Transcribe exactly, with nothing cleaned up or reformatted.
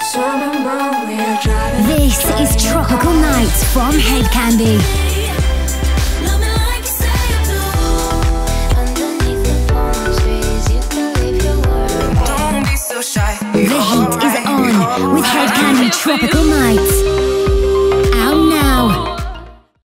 This is Tropical Nights from Head Candy. The heat is on with Head Candy Tropical Nights.